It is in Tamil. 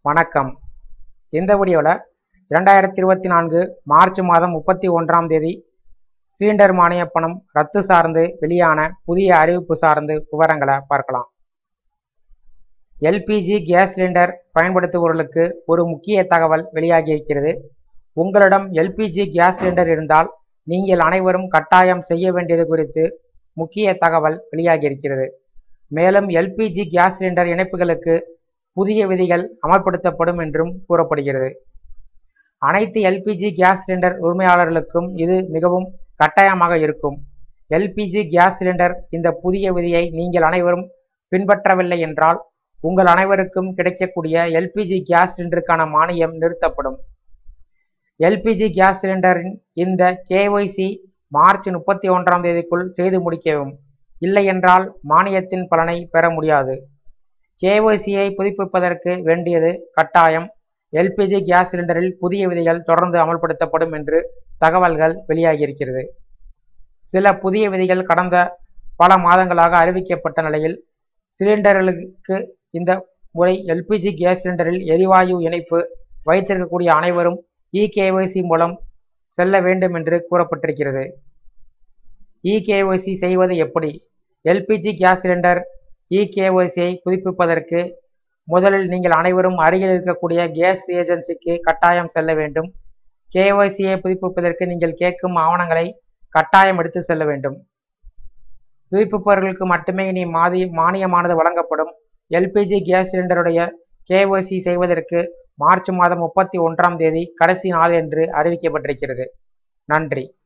வணக்கம். இந்த வீடியோவில் 2024 மார்ச் மாதம் 31ஆம் தேதி சிலிண்டர் மானிய பணம் ரத்து சார்ந்து வெளியான புதிய அறிவிப்பு சார்ந்து விவரங்களை பார்க்கலாம். எல்பிஜி கேஸ் சிலிண்டர் பயன்படுத்துபவர்களுக்கு ஒரு முக்கிய தகவல் வெளியாகியிருக்கிறது. உங்களிடம் எல்பிஜி கேஸ் சிலிண்டர் இருந்தால் நீங்கள் அனைவரும் கட்டாயம் செய்ய வேண்டியது குறித்து முக்கிய தகவல் வெளியாகியிருக்கிறது. மேலும் எல்பிஜி கேஸ் சிலிண்டர் இணைப்புகளுக்கு புதிய விதிகள் அமல்படுத்தப்படும் என்றும் கூறப்படுகிறது. அனைத்து எல்பிஜி கேஸ் சிலிண்டர் உரிமையாளர்களுக்கும் இது மிகவும் கட்டாயமாக இருக்கும். எல்பிஜி கேஸ் சிலிண்டர் இந்த புதிய விதியை நீங்கள் அனைவரும் பின்பற்றவில்லை என்றால் உங்கள் அனைவருக்கும் கிடைக்கக்கூடிய எல்பிஜி கேஸ் சிலிண்டருக்கான மானியம் நிறுத்தப்படும். எல்பிஜி கேஸ் சிலிண்டரின் இந்த கேஒய்சி மார்ச் 31ஆம் தேதிக்குள் செய்து முடிக்கவும், இல்லை என்றால் மானியத்தின் பலனை பெற முடியாது. கேஒய்சியை புதுப்பிப்பதற்கு வேண்டியது கட்டாயம். எல்பிஜி கேஸ் சிலிண்டரில் புதிய விதிகள் தொடர்ந்து அமல்படுத்தப்படும் என்று தகவல்கள் வெளியாகியிருக்கிறது. சில புதிய விதிகள் கடந்த பல மாதங்களாக அறிவிக்கப்பட்ட நிலையில் சிலிண்டர்களுக்கு இந்த முறை எல்பிஜி கேஸ் சிலிண்டரில் எரிவாயு இணைப்பு வைத்திருக்கக்கூடிய அனைவரும் இகேஒய்சி மூலம் செல்ல வேண்டும் என்று கூறப்பட்டிருக்கிறது. இகேஒய்சி செய்வது எப்படி? எல்பிஜி கேஸ் சிலிண்டர் இகேஒய்சியை புதுப்பிப்பதற்கு முதலில் நீங்கள் அனைவரும் அருகில் இருக்கக்கூடிய கேஸ் ஏஜென்சிக்கு கட்டாயம் செல்ல வேண்டும். கேஒய்சியை புதுப்பிப்பதற்கு நீங்கள் கேட்கும் ஆவணங்களை கட்டாயம் எடுத்து செல்ல வேண்டும். புதுப்பிப்பவர்களுக்கு மட்டுமே இனி மானியமானது வழங்கப்படும். எல்பிஜி கேஸ் சிலிண்டருடைய கேஒய்சி செய்வதற்கு மார்ச் மாதம் 31ஆம் தேதி கடைசி நாள் என்று அறிவிக்கப்பட்டிருக்கிறது. நன்றி.